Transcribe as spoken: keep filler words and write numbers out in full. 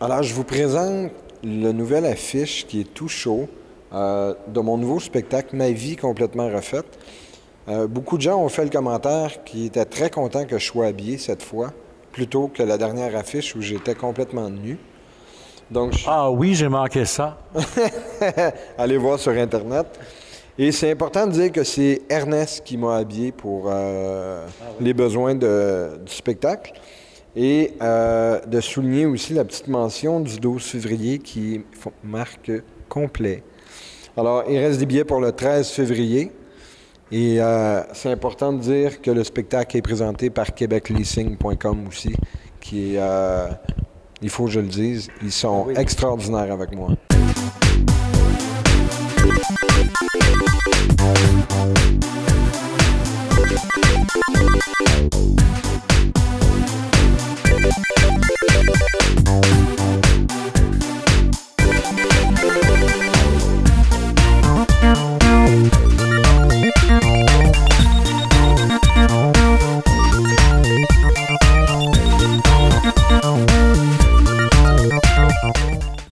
Alors, je vous présente le nouvel affiche qui est tout chaud euh, de mon nouveau spectacle, Ma vie complètement refaite. Euh, beaucoup de gens ont fait le commentaire qu'ils étaient très contents que je sois habillé cette fois, plutôt que la dernière affiche où j'étais complètement nu. Donc, je... Ah oui, j'ai manqué ça. Allez voir sur Internet. Et c'est important de dire que c'est Ernest qui m'a habillé pour euh, ah oui. les besoins de, du spectacle. Et euh, de souligner aussi la petite mention du douze février qui marque complet. Alors, il reste des billets pour le treize février. Et euh, c'est important de dire que le spectacle est présenté par québec leasing point com aussi, qui est, euh, il faut que je le dise, ils sont oui. extraordinaires avec moi.